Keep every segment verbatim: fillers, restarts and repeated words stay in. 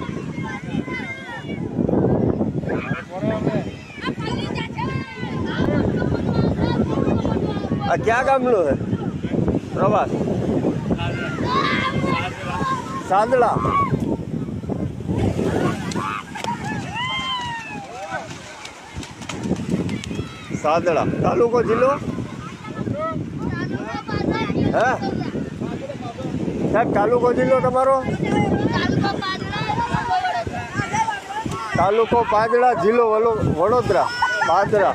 આ ક્યાં ગામનું છે પ્રવાસ? સાદડા. સાદડા તાલુકો જિલ્લો હે સાહેબ? તાલુકો જિલ્લો તમારો? તાલુકો પાદરા, જિલ્લો વડોદરા. પાદરા.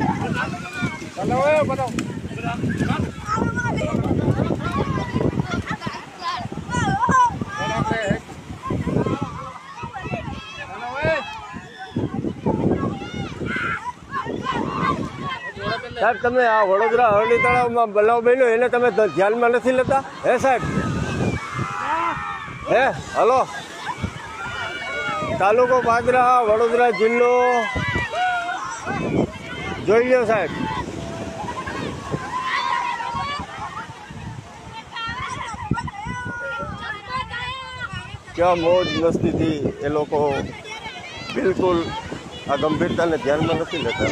સાહેબ તમે આ વડોદરા હરણી તળાવમાં બનાવ બન્યો એને તમે ધ્યાનમાં નથી લેતા હે સાહેબ? હે હલો, તાલુકો પાદરા, વડોદરા જિલ્લો જોઈ લો સાહેબ. ક્યાં મોજ મસ્તીથી એ લોકો બિલકુલ આ ગંભીરતાને ધ્યાનમાં નથી લેતા.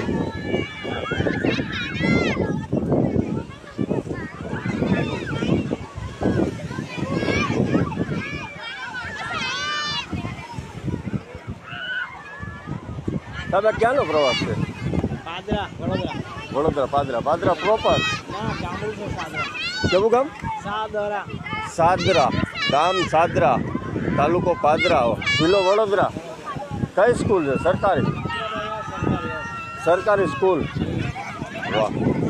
તમે ક્યાંનો પ્રવાસ છે? પાદરા, વડોદરા. વડોદરા પાદરા. પાદરા પ્રોપર? કેવું ગામ? સાદરા. સાદરા ગામ સાદરા, તાલુકો પાદરા, જિલ્લો વડોદરા. કઈ સ્કૂલ છે? સરકારી? સરકારી સ્કૂલ. વાહ.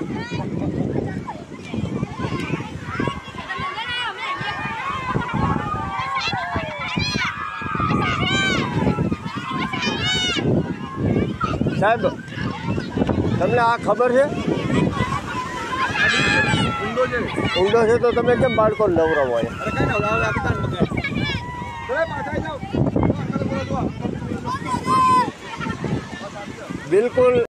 સાહેબ તમને આ ખબર છે? ઊંડો છે તો તમે કેમ બાળકોને નવરાવો? બિલકુલ